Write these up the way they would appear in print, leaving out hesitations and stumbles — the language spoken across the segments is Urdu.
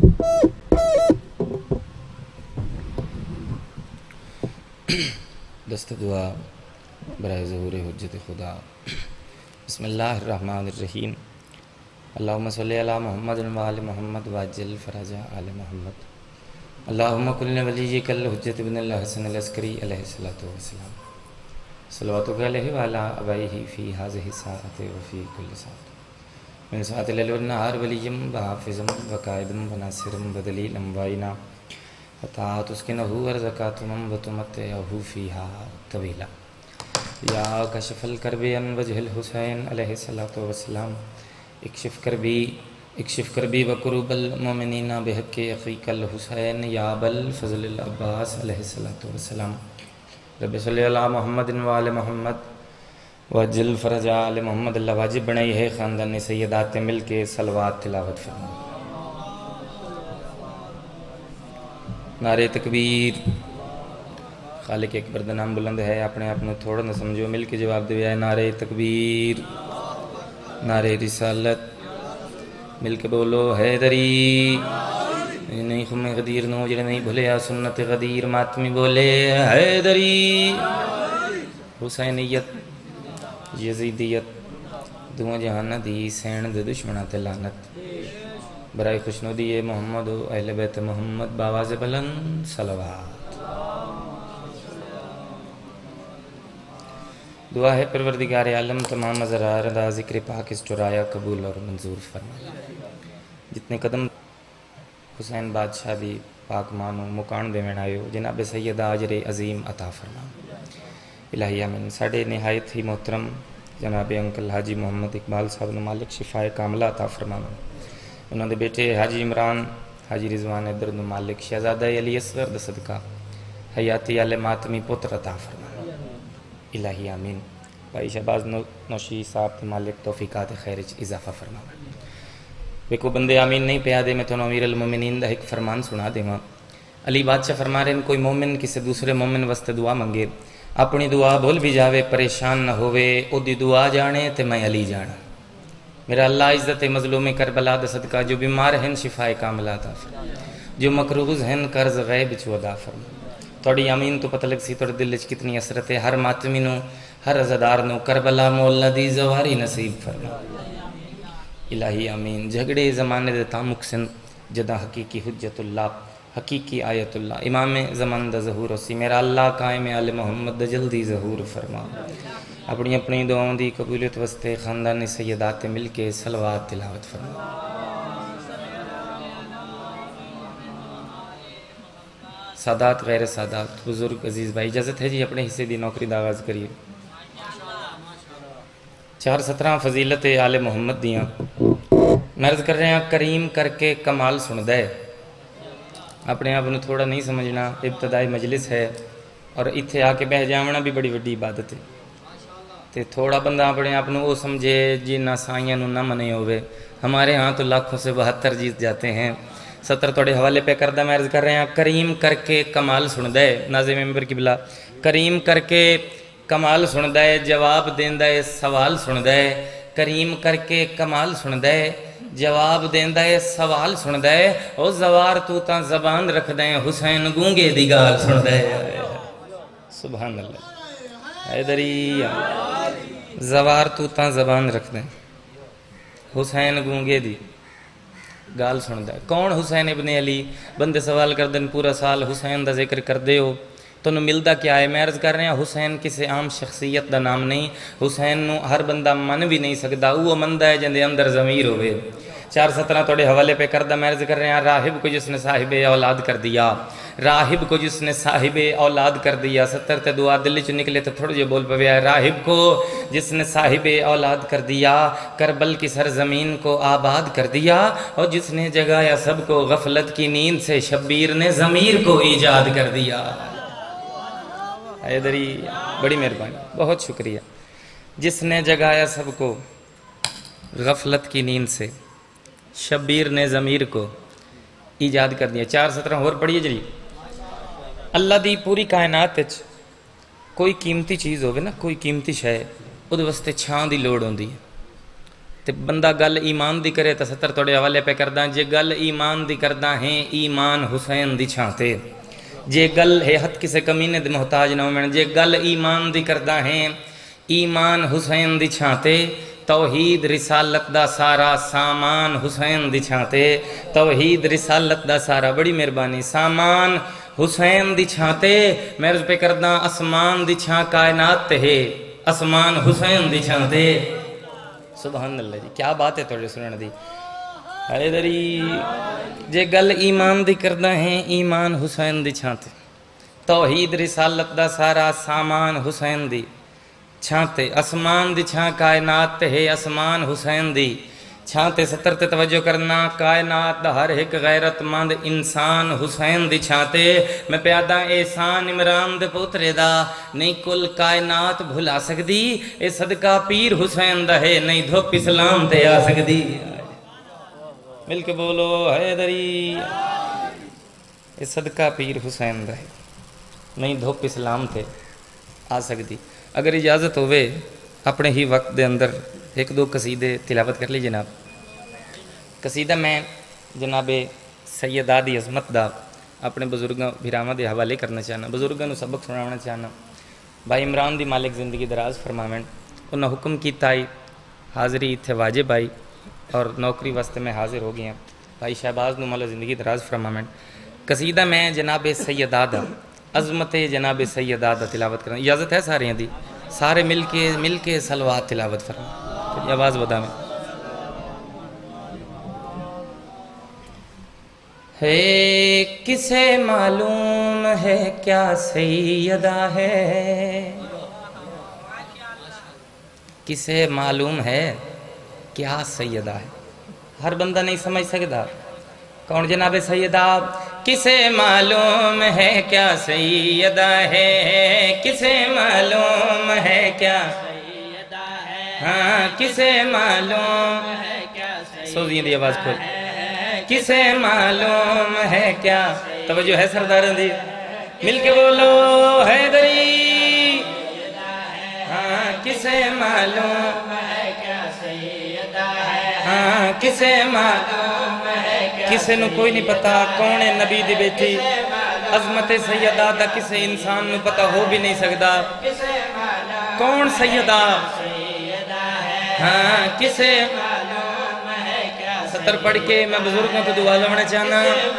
دست دعا برائے ظہور حجت خدا۔ بسم اللہ الرحمن الرحیم۔ اللہم صلی علی محمد و آل محمد وعجل فرج آل محمد۔ اللہم کل ولیک الحجت ابن الحسن العسکری علیہ الصلوۃ والسلام، صلواتک علیہ وعلی آبائہ فی ہذہ الساعۃ وفی کل ساعۃ، من ساعۃ اللیل والنہار ولیم وحافظم وقائدم وناصرم ودلیلم وعینا حتی تسکنہ ورزقاتم وتمتعہ فیہا طویلا۔ یا کشف الکرب عن وجہ الحسین علیہ الصلوۃ والسلام، اکشف کربی وکروب المؤمنین بحق اخیک الحسین یا بالفضل العباس علیہ الصلوۃ والسلام۔ رب صلی علی محمد وآل محمد وعجل فرج آل محمد۔ اللہ واجب بنائی ہے خاندان سیدات مل کے صلوات تلاوت فرمائیں۔ نعرہ تکبیر۔ خالق اکبر دا نام بلند ہے، اپنے آپ تھوڑا نہ سمجھو، مل کے جواب دے آئے نعرہ تکبیر، نعرہ رسالت، مل کے بولو حیدری۔ نہیں خم غدیر نو جڑے نہیں بھولیا سنت غدیر ماتمی بولے حیدری۔ حسینیت یزیدیت دو جہان دی سین دے دشمنہ تے لعنت، برائے خوشنودی محمد و اہل بیت محمد باواز بلند صلوات۔ دعا ہے پروردگار عالم تمام ازرار دا ذکر پاک اس چرایا قبول اور منظور فرما۔ جتنے قدم حسین بادشاہ دی پاک مانو مکان دے میں آئیو، جناب سید اجر عظیم عطا فرما۔ الہی آمین۔ ساڑھے نہایت ہی محترم جناب انکل حاجی محمد اقبال صاحب نے مالک شفائے کاملہ عطا فرما۔ انہوں نے بیٹے حاجی عمران حاجی رضوان ادھر نو مالک شہزادہ علی اصغر دا صدقہ حیاتی آل ماتمی پتر عطا فرما۔ الہی آمین۔ بھائی شہباز نوشی صاحب کے مالک توفیقات خیر اضافہ فرما۔ ویکو بندے آمین نہیں پیا دے، میں تو امیر المومنین دا ایک فرمان سنا دے ماں۔ علی بادشاہ فرما رہے ہیں کوئی مومن کسی دوسرے مومن واسطے دعا منگے، اپنی دعا بھول بھی جاوے، پریشان نہ ہوئے، او دی دعا جانے تے میں علی جانا۔ میرا اللہ عزت مظلوم کربلا دا صدقہ، جو بیمار ہیں شفائے کاملہ عطا فرما، جو مقروض ہیں قرض غیب چو ادا فرما۔ توڑی آمین تو پتہ لگ سی توڑ دل چ کتنی حسرت ہے، ہر ماتمی نو ہر عزادار نو کربلا مولا دی زواری نصیب فرما۔ الہی آمین۔ جھگڑے زمانے دے تامک سن جدا حقیقی حجت اللہ، حقیقی آیت اللہ، امام زمان دا ظہور اسی، میرا اللہ قائم آل محمد دا جلدی ظہور فرما۔ اپنی اپنی دعاؤں دی قبولیت واسطے خاندان سیدات مل کے صلوات تلاوت فرما۔ سادات غیر سادات بزرگ عزیز بھائی، اجازت ہے جی اپنے حصے دی نوکری دا آغاز کریے۔ 417 فضیلت آل محمد دیاں مرض کر رہے ہیں، کریم کر کے کمال سن دے۔ اپنے آپ نے تھوڑا نہیں سمجھنا، ابتدائی مجلس ہے اور اتھے آ کے بہ جاونا بھی بڑی وڈی عبادت ہے، تے تھوڑا بندہ اپنے آپ وہ سمجھے جی نہ سائیاں نو نہ منے ہوئے۔ ہمارے ہاں تو لاکھوں سے 72 جیت جاتے ہیں۔ 70 توڑے حوالے پہ کردہ میں عرض کر رہے ہیں، کریم کر کے کمال سن دے۔ ناظم ممبر کی بلا کریم کر کے کمال سن دے، جواب دین دے سوال سن دے، کریم کر کے کمال سن دے، جواب دین دے سوال سن دے، او زوار تو تاں زبان رکھ دے، حسین گونگے دی گال سن دے۔ سبحان اللہ۔ حیدری زوار تو تاں زبان رکھ دے، حسین گونگے دی گال سن دے۔ کون حسین ابن علی؟ بندے سوال کر دن پورا سال حسین دا ذکر کر دے ہو تو ملدا کیا ہے؟ میں عرض کر رہے ہیں حسین کسی عام شخصیت دا نام نہیں، حسین نو ہر بندہ من بھی نہیں سکتا، وہ مندہ ہے جندے اندر ضمیر ہوئے۔ 417 توڑے حوالے پہ کردہ میں عرض کر رہے ہیں، راہب کو جس نے صاحب اولاد کر دیا، راہب کو جس نے صاحب اولاد کر دیا، 70 تے دعا دل چ نکلے تو تھوڑے جو بول پوے ہے، راہب کو جس نے صاحب اولاد کر دیا، کربل کی سرزمین کو آباد کر دیا، اور جس نے جگایا سب کو غفلت کی نیند سے، شبیر نے ضمیر کو ایجاد کر دیا۔ حیدری بڑی مہربانی، بہت شکریہ۔ جس نے جگایا سب کو غفلت کی نیند سے، شبیر نے ضمیر کو ایجاد کر دیا۔ 417 اور پڑھیے جی۔ اللہ دی پوری کائنات کوئی قیمتی چیز ہوگی نا، کوئی قیمتی شے، وہ واسطے چھان دی لوڑ ہوندی ہے۔ تے بندہ گل ایمان دی کرے تو 70 توڑے حوالے پہ کردہ جے گل ایمان دی کردہ ہیں ایمان حسین دی چھانتے جے گل ہے حد کسے کمینے دے محتاج نہ ہومن جے گل ایمان دی کردہ ہیں ایمان حسین دی چھانتے توحید رسالت دا سارا سامان حسین دی چھانتے توحید رسالت دا سارا بڑی مہربانی سامان حسین دی چھانتے میں عرض پہ کردہ اسمان دی چھان کائنات تے ہے اسمان حسین دی چھانتے سبحان اللہ جی کیا بات ہے توڑے سنن دی حیدری جے گل ایمان دی کردہ ہیں ایمان حسین دی چھانتے توحید رسالت دا سارا سامان حسین دی چھانتے اسمان دی چھان کائنات تے ہے اسمان حسین دی چھانتے 70 تے توجہ کرنا کائنات دا ہر ایک غیرت مند انسان حسین دی چھانتے میں پیادہ احسان عمران دے پوترے دا نہیں کل کائنات بھلا سکدی اے صدقہ پیر حسین دا ہے نہیں دھوپ اسلام تے آ سکدی مل کے بولو حیدری اے صدقہ پیر حسین دا ہے نہیں دھوپ اسلام تے آ سکدی اگر اجازت ہوئے اپنے ہی وقت دے اندر ایک دو قصیدے تلاوت کر لی جناب قصیدہ میں جناب سیدہ دی عظمت دا اپنے بزرگاں بھیراواں دے حوالے کرنا چاہنا بزرگاں نو سبق سنانا چاہنا بھائی عمران دی مالک زندگی دراز فرماویں انہاں حکم کیتا ہے حاضری اتھے واجب آئی اور نوکری واسطے میں حاضر ہو گیا بھائی شہباز نو مالا زندگی دراز فرماویں قصیدہ میں جناب سیدہ دا عظمت جناب سیدہ دا تلاوت کرنا اجازت ہے سارے ہیں دی سارے مل کے صلوات تلاوت فرما آواز بدا میں ہے کسے معلوم ہے کیا سیدہ ہے کسے معلوم ہے کیا سیدہ ہے ہر بندہ نہیں سمجھ سکتا کون جناب سیدہ کسے معلوم ہے کیا سیدہ ہے کسے معلوم ہے کیا سیدہ ہے ہاں کسے معلوم ہے کیا سوزیں دی آواز کھول کسے معلوم ہے کیا توجہ ہے سرداروں دی مل کے بولو حیدری ہاں کسے معلوم ہے کیا سیدہ ہے ہاں کسے معلوم ہے کسے نو کوئی نہیں پتا کون ہے نبی دی بیٹی عظمت سیدہ دا کسے انسان نو پتا ہو بھی نہیں سکتا کون سیدہ ہاں کسے ستر پڑھ کے میں بزرگوں کو دعا لونا چاہنا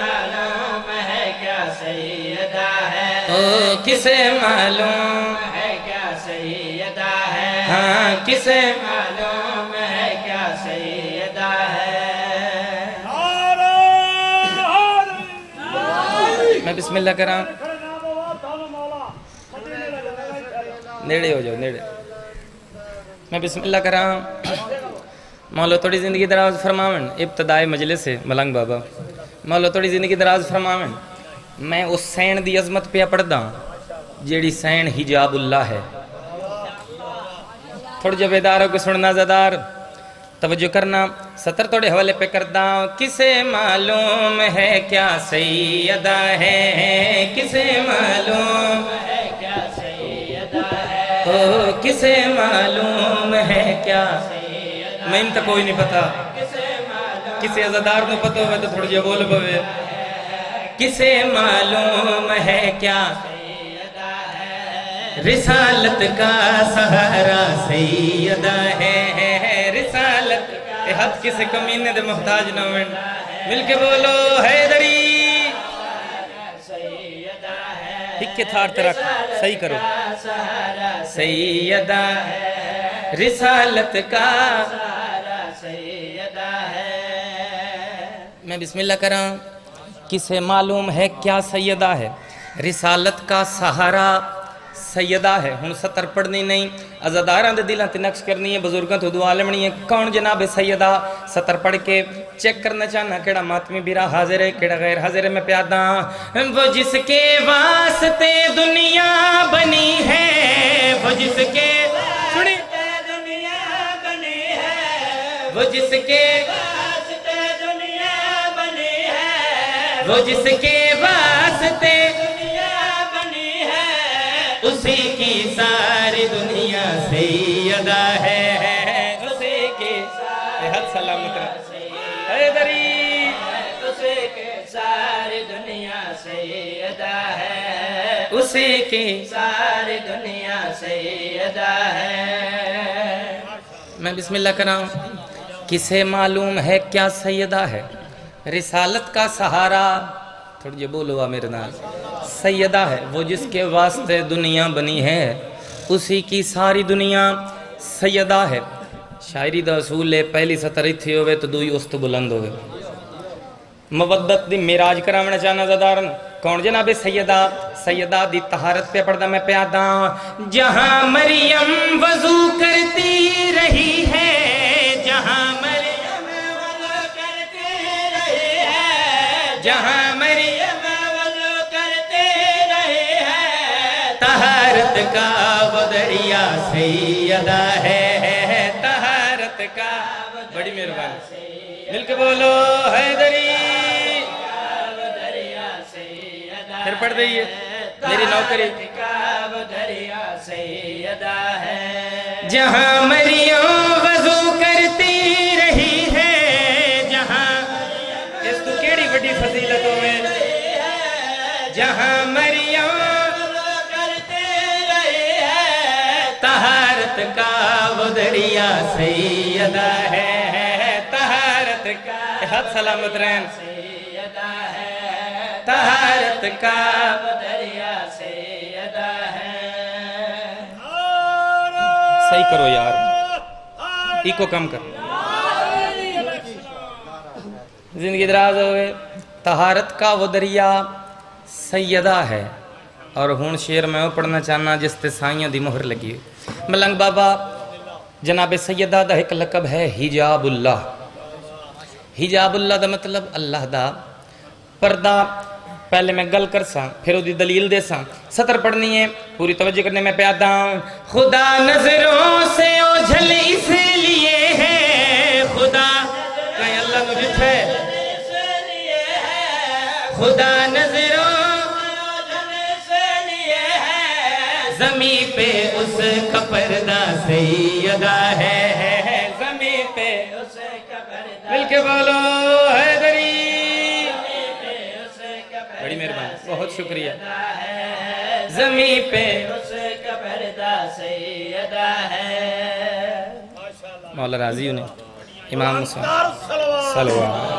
کسے معلوم ہے کیا سیدہ ہے ہاں کسے معلوم ہے کیا سیدہ ہے میں بسم اللہ کراں نیڑے ہو جاؤ نیڑے میں بسم اللہ کراں مولا توڑی زندگی دراز فرماون ابتدائی مجلس ہے ملنگ بابا مولا توڑی زندگی دراز فرماون میں اس سین دی عظمت پہ پڑھدا جیڑی سین حجاب اللہ ہے تھوڑے جو بیداروں کو سننا زدار توجہ کرنا 70 توڑے حوالے پہ کردہ کسے معلوم ہے کیا سیدہ ہے کسے معلوم ہے کیا سیدہ ہے کسے معلوم ہے کیا میں ان تک کوئی نہیں پتا کسے عزدار نو پتہ ہوئے تو تھوڑی جو بول پوے کسے معلوم ہے کیا رسالت کا سہارا سیدہ ہے رسالت اے حد کسے کمینے دے محتاج نہ ہوئے مل کے بولو حیدری ہک کے تھار ترک صحیح کرو سیدہ رسالت کا میں بسم اللہ کراں کسے معلوم ہے کیا سیدہ ہے رسالت کا سہارا سیدہ ہے ہن 70 پڑھنی نہیں عزاداراں دے دلاں تے نقش کرنی ہے بزرگاں تو دعا لمنی ہے کون جناب سیدہ 70 پڑھ کے چیک کرنا چاہنا کیڑا ماتمی بیرا حاضر ہے کیڑا غیر حاضر ہے میں پیادا وہ جس کے واسطے دنیا بنی ہے وہ جس کے سنی دنیا بنی ہے وہ جس کے واسطے دنیا بنی ہے وہ جس کے واسطے اسی کی ساری دنیا سیدہ ہے اسی کی سلامت رہے حیدری اسی کے ساری دنیا سیدہ ہے اسی کی ساری دنیا سیدہ ہے میں بسم اللہ کراؤں کسے معلوم ہے کیا سیدہ ہے رسالت کا سہارا تھوڑی جی بولو میرے نال سیدہ ہے وہ جس کے واسطے دنیا بنی ہے اسی کی ساری دنیا سیدہ ہے شاعری دا اصول ہے پہلی سطر اتھی ہوئے تو دوئی اس تو بلند ہوئے مودت دی میراج کرامنا چاہنا زدارن کون جناب سیدہ سیدہ دی طہارت پہ پڑھدا میں پیادا جہاں مریم وضو کرتی رہی ہے جہاں مریم وضو کرتی رہی ہے جہاں مریم وضو کرتی رہی ہے طہارت کا وہ دریا سیدہ ہے طہارت کا بڑی مہربانی مل کے بولو حیدری پھر پڑھ دئیے میری نوکری دریا سیدہ ہے جہاں مریم وضو کرتی رہی ہے جہاں اس تو کیڑی بڑی فضیلتوں میں جہاں مریم وضو کرتی رہی ہے طہارت کا وہ دریا سیدہ ہے طہارت کا ہاتھ سلامت رہن سیدہ ہے طہارت کا دریا سیدہ ہے صحیح کرو یار ایکو کم کر زندگی دراز ہوئے طہارت کا وہ دریا سیدہ ہے اور ہون شعر میں وہ پڑھنا چاہنا جس تے سائیاں دی مہر لگی ملنگ بابا جناب سیدہ دا ایک لقب ہے حجاب اللہ حجاب اللہ دا مطلب اللہ دا پردہ پہلے میں گل کر ساں پھر وہ دی دلیل دے ساں سطر پڑھنی ہے پوری توجہ کرنے میں پیادا ہوں خدا نظروں سے اوجھل اس لیے ہے خدا کہیں اللہ کو جت ہے خدا نظروں زمین پہ اس کا پردہ سیدہ ہے زمین پہ اس کا پردہ مل کے بولو حیدری بڑی مہربانی بہت شکریہ زمین پہ اس کا پردہ سیدہ ہے مولا راضی انہیں امام مسلم صلوات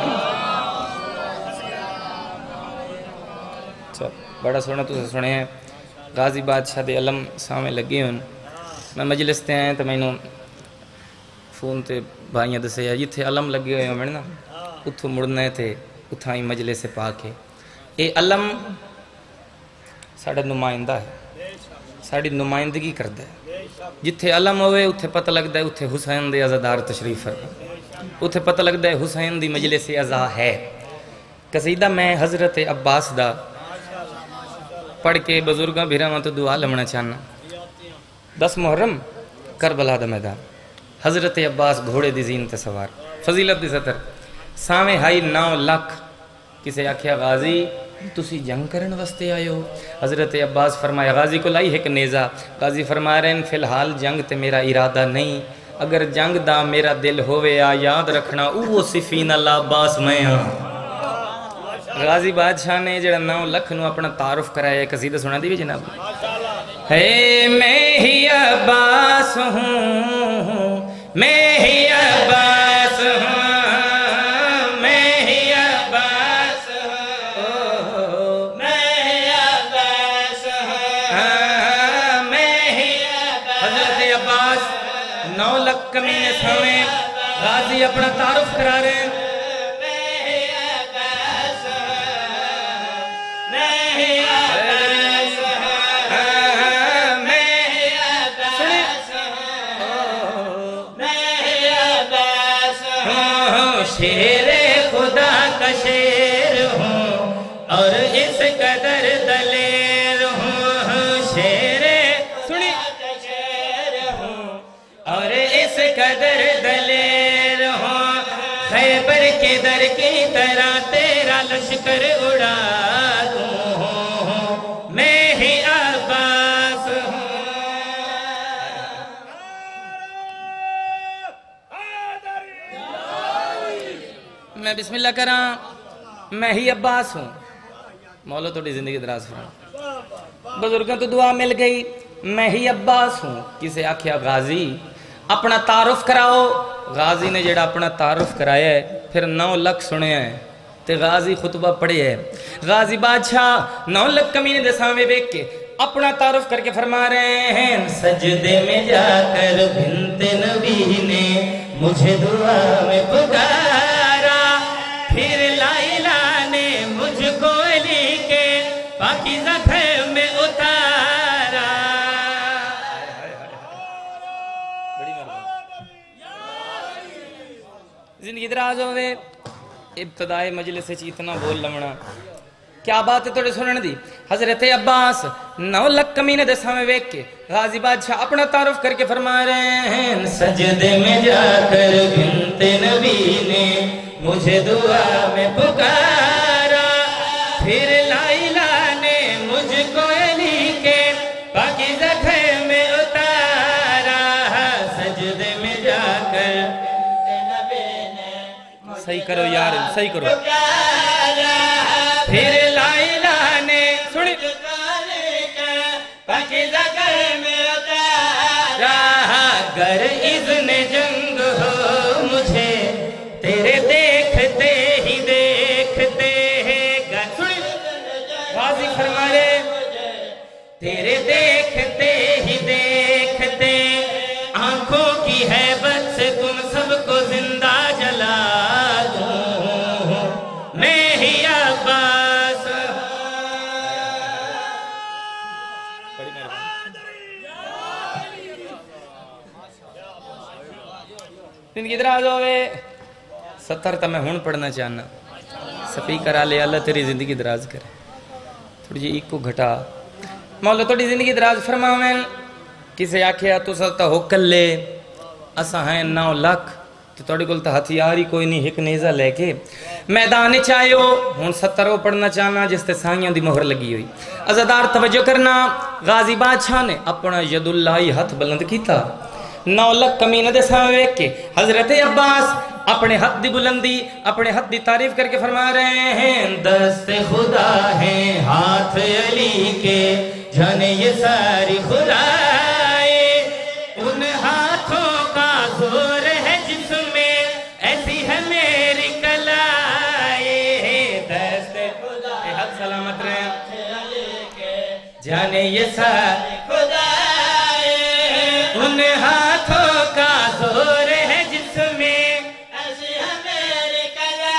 بڑا سونا تو سے سنے ہیں غازی بادشاہ دے علم سامنے لگے ہوں میں مجلس تے آئے تو میں انہوں فون تے بھائیاں دسے یا جتھے علم لگے ہوئے ہیں نا اتھو مڑنے تھے اتھائی مجلس سے پاکے اے علم ساڑھا نمائندہ ہے ساڑھی نمائندگی کردہ ہے جتھے علم ہوئے اتھے پتہ لگتا ہے اتھے حسین دے عزادار تشریف فرما اتھے پتہ لگتا ہے حسین دی مجلس عزا ہے قصیدہ میں حضرت عباس دا پڑھ کے بزرگاں بھیرا تو دعا لمنا چاہنا 10 محرم کربلا دا میدان حضرت عباس گھوڑے دی زین تے سوار فضیلت دی سطر سامے ہائی 9 لاکھ کسے آکھیا غازی تسی جنگ کرن واسطے آئے ہو حضرت عباس فرمایا غازی کو لائی ہے کہ نیزہ غازی فرما رہے ہیں فی الحال جنگ تے میرا ارادہ نہیں اگر جنگ دا میرا دل ہوئے آ یاد رکھنا اوہ صفین اللہ عباس میں ہاں غازی بادشاہ نے جڑا 9 لاکھ نو اپنا تعارف کرایا قصیدہ سنا دی بھی جناب ہے میں ہی عباس ہوں میں ہی عباس ہوں میں ہی عباس ہوں میں ہی عباس ہوں میں ہی حضرت عباس 9 لاکھ کمینے سامنے غازی اپنا تعارف کرا رہے ہیں شیر خدا کا شیر ہوں اور اس قدر دلیر ہوں شیر خدا کا شیر ہوں اور اس قدر دلیر ہوں خیبر کے در کی طرح تیرا لشکر اڑا دوں میں ہی عباس ہوں بسم اللہ کراں میں ہی عباس ہوں مولا تھوڑی زندگی دراز فرما بزرگوں تو دعا مل گئی میں ہی عباس ہوں کسے آکھیا غازی اپنا تعارف کراؤ غازی نے جڑا اپنا تعارف کرایا ہے پھر 9 لکھ سنے ہیں تے غازی خطبہ پڑھے ہے غازی بادشاہ 9 لکھ کمینے دے سامنے بیک کے اپنا تعارف کر کے فرما رہے ہیں سجدے میں جا کر بنت نبی نے مجھے دعا میں پکارا پھر لائلہ نے مجھ کو علی کے پاکیزہ گھر میں اتارا زندگی دراز ہوئے ابتدائی مجلس سے اتنا بول لمنا کیا بات ہے توڑے سنن دی حضرت عباس 9 لکھ کمینے دے سامنے بیک کے غازی بادشاہ اپنا تعارف کر کے فرما رہے ہیں سجدے میں جا کر بنت نبی نے مجھے دعا میں پکارا پھر لائلہ نے مجھ کو علی کے پاکیزہ گھر میں اتارا سجدے میں جا کر صحیح کرو یار صحیح کرو پھر لائلہ نے سنی پاکیزہ گھر میں اتارا گر اذن جنگ ہو مجھے تیرے دیکھتے ہی دیکھتے غازی فرما رہے تیرے دیکھتے ہی دیکھتے آنکھوں کی ہیبت سے تم سب کو زندہ جلا زندگی دراز ہوئے 70 تا میں ہون پڑھنا چاہنا سپیکر آلے اللہ تیری زندگی دراز کرے تھوڑی جی ایک کو گھٹا مولا تھوڑی زندگی دراز فرماویں کسے آکھیا تو سلطہ ہو کلے اسا ہیں 9 لکھ تو تھوڑی گلتا ہتھیاری کوئی نہیں ایک نیزہ لے کے میدان چاہیو ہون 70 پڑھنا چاہنا جس تے سائیاں دی مہر لگی ہوئی عزادار توجہ کرنا غازی بادشاہ نے اپنا ید اللہ ہاتھ بلند کیتا 9 لکھ کمینے دے سامنے کے حضرت عباس اپنے ہاتھ دی بلندی اپنے ہاتھ دی تعریف کر کے فرما رہے ہیں دست خدا ہیں ہاتھ علی کے جانے یہ ساری خدائے ان ہاتھوں کا زور ہے جس میں ایسی ہے میری کلائے دست خدا ہاتھ سلامت رہے جانے یہ ساری خدائے ان ہاتھوں کا زور ہے جس میں ایسی ہے میری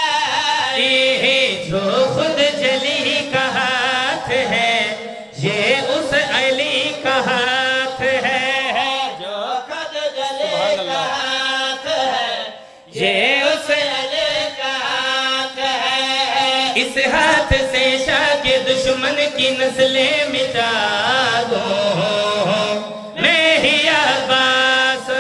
کلائے جو خود جلی کا ہاتھ ہے یہ اس علی کا ہاتھ ہے جو خود جلی کا ہاتھ ہے یہ اس علی کا ہاتھ ہے اس ہاتھ سے شاہ کے دشمن کی نسلیں مٹا دوں میں ہی عباس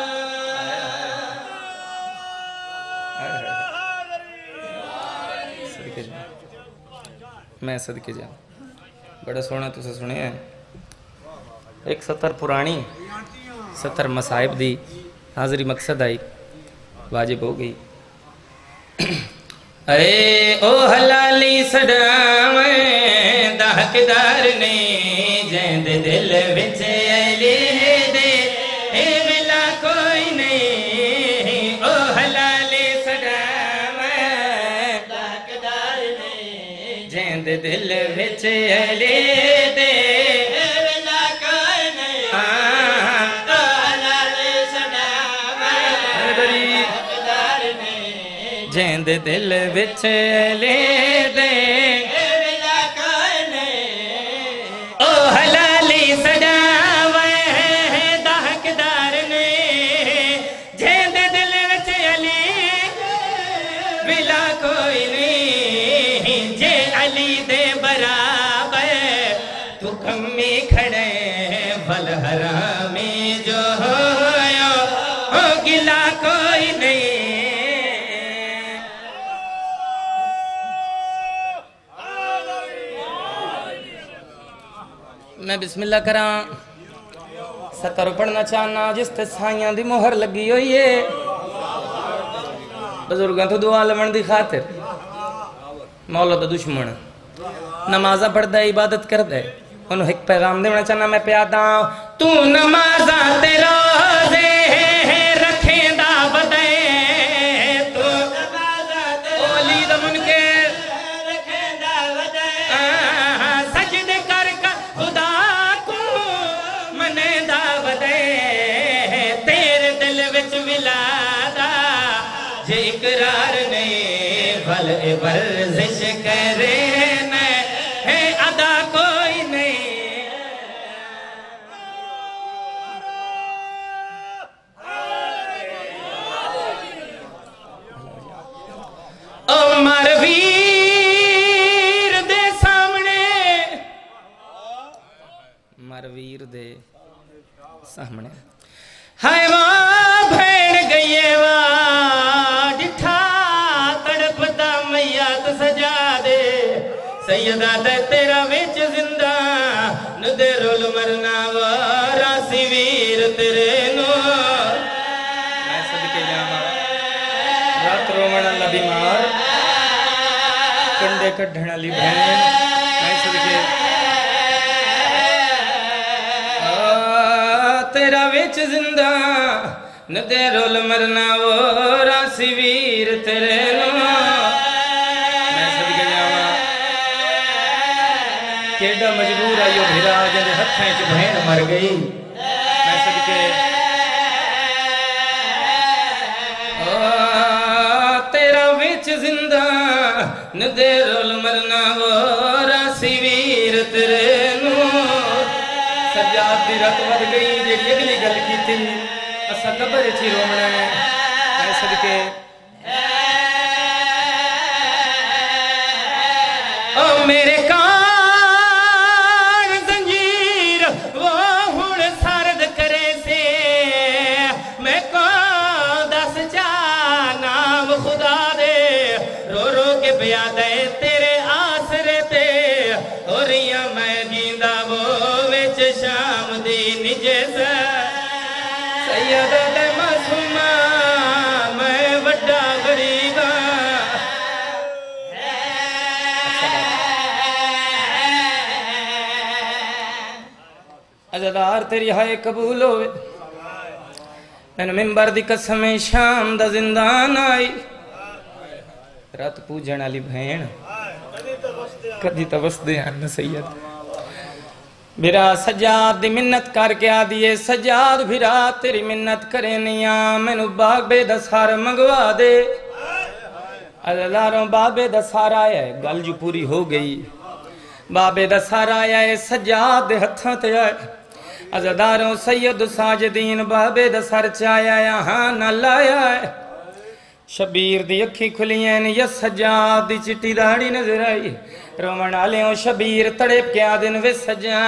میں صدقے جا بڑا سونا تو سے سنے ہیں ایک 70 پرانی 70 مصائب دی حاضری مقصد آئی واجب ہو گئی اے او حلالی سڑاویں دا حقدار نے جیند دل وچ علی دے اے ملا کوئی نہیں او حلالی سڑاویں دا حقدار نے جیند دل وچ علی دے اے ملا کوئی نہیں او حلالی سڑاویں حقدار نے جیند دل وچ لے دے او حلالی سجاویں دا حقدار نے جیند دل وچ علی بلا کوئی نہیں جے علی دے برابر تو کمی کھڑے بل حرامی جو ہویا او گلا کوئی نہیں میں بسم اللہ کراں 70 پڑھنا چاہنا جس تے سائیاں دی مہر لگی ہوئی ہے بزرگاں تو دعا لمن دی خاطر مولا دا دشمن نمازہ پڑھدا ہے عبادت کردا ہے انہوں ایک پیغام دینا چاہنا میں پیادا تو نمازہ تے روزے رکھیں دا بدے تو نمازہ تے اولی دا منکر رکھیں دا بدے سجد کر خدا کو منے دا بدے تیرے دل وچ ولادا جے اقرار نہیں بھل ورزش کرے مرویر دے سامنے ہائے واہ بھین گئیے واہ ڈٹھا تڑپ دا میات سجا دے سیدہ دے تیرا ویچ زندہ ندے رول مرنا واراسی ویر تیرے نو میں صدقے جاما رات رومن اللہ بیمار کنڈے کڈھن علی بہن میں صدقے تیرا ویچ زندہ ندے رول مرنا وہ راسی ویر تیرے نو میں صدقے جاما کیڑا مجبور آئیو بھیرا جنہے ہتھیں چ بہن مر گئی میں صدقے تیرا ویچ زندہ ندے رول مرنا وہ راسی ویر تیرے نو سجاد دی رات ود گئی جیڑی اگلی گل کی تھی اسا قبر چی رومنا ہے میں صدقے او میرے کان زنجیر وہ ہن سرد کرے سے میں کون دس جا نام خدا دے رو رو کے پیا دے تیرے آسرے تے ہو رہیاں میں گیندہ وہ شام دی نجس سیدہ دے معصومہ میں وڈا غریبہ عزدار تیری ہائے قبول ہوئے میں ممبر دی قسم شام دا زندان آئی رات پوجن علی بہن کدی تبس دے آن سید بھیرا سجاد دی منت کر کے آدھیے سجاد بھیرا تیری منت کرے نیاں میں نو باغ بے دسار منگوا دے عزداروں بابے دسار آیا ہے گل جو پوری ہو گئی بابے دسار آیا ہے سجاد دے ہتھاں تے آئے عزداروں سید ساجدین بابے دسار چایا ہے ہاں نہ لایا ہے شبیر دی اکھی کھلیں یا سجاد دی چٹی داڑی نظر آئی رومن آلیوں شبیر تڑپ کے آدن وے سجا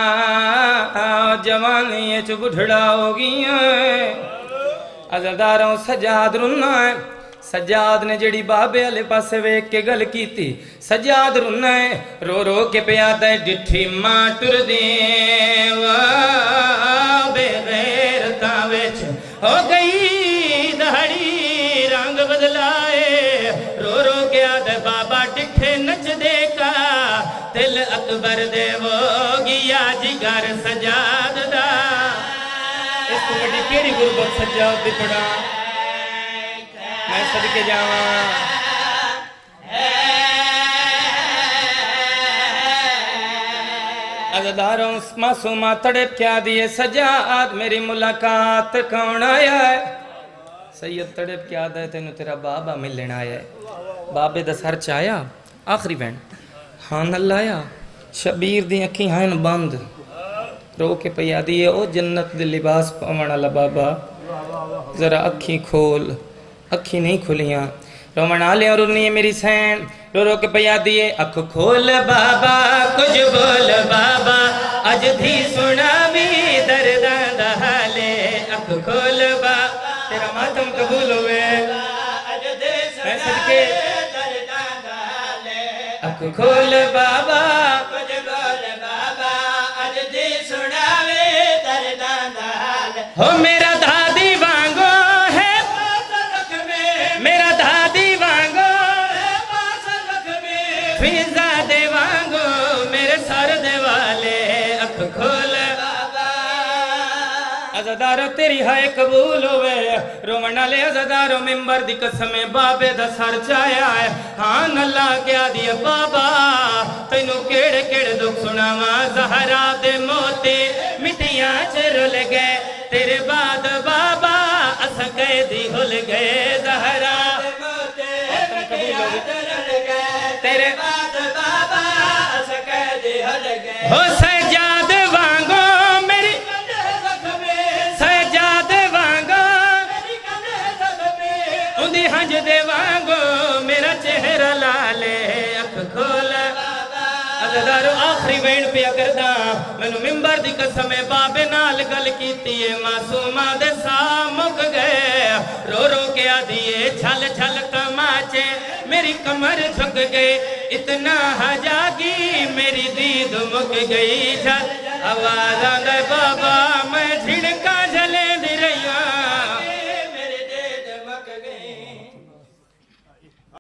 جوانی چو بڑھڑا ہو گیا عزداروں سجاد رنا ہے سجاد نے جڑی بابے علی پاسے ویک کے گل کی تھی سجاد رنا ہے رو رو کے پیادا ہے ڈٹھی ماں ٹر دیں بے غیر تاویچ ہو گئی دہڑی رنگ بدلائے رو رو کے آدھے بابا ڈٹھے نچ دے کا تل اکبر دے وہ گیا جگر سجاد دا اس کو بڑی کیڑی غربت سجاد دی پڑا میں صدقے جاواں عزداروں معصومہ تڑپ کیا دیے سجاد میری ملاقات کون آیا ہے سید تڑپ کیا دے تینو تیرا بابا ملن آیا ہے بابے دا سر چایا آخری بین ہاں اللہ آیا شبیر دی اکھی ہائن بند رو کے پیا دیئے او جنت دے لباس پاونا اللہ بابا ذرا اکھی کھول اکھی نہیں کھلیاں رومن آلے اور رنی میری سین رو رو کے پیا دیئے اکھ کھول بابا کچھ بول بابا اج تھی سنا بھی دردان دہالے اکھ کھول بابا تیرا ماتم قبول ہوئے میں صدقے اکھ کھول بابا کچھ بول بابا اج تھی سنا بھی دردان دہالے ہو میرا دادی وانگو ہے میرا دادی फिजा दे वांगू मेरे सर दे वाले अख खोल अज़ादारो तेरी हाय कबूल होवे रोवण वाले अज़ादारो मिंबर दी कसम बाबे दा सर चाया है हाँ नल्ला क्या दिया बाबा तैनू केड़े केड़े दुख सुनावा ज़हरा दे मोती मिट्टियां च रुल गए तेरे बाद बाबा अस कैदी हुल गए ज़हरा तेरे बाद बाबा अस कैदी हुल गए हो सजाद वांगो मेरी सजाद वांगो उंदी हंज दे वांगो मेरा चेहरा लाले अख खोल अज़ादारो आखिरी वेण पिया करदा मैनू मिंबर दी कसम बाबे नाल गल कीती है मासूमा दे सा मुक गए रो रो के आदिए छल छल तमाचे मेरी कमर झुक गई इतना हजागी मेरी दीद मुक गई छल आवाज़ आंदा बाबा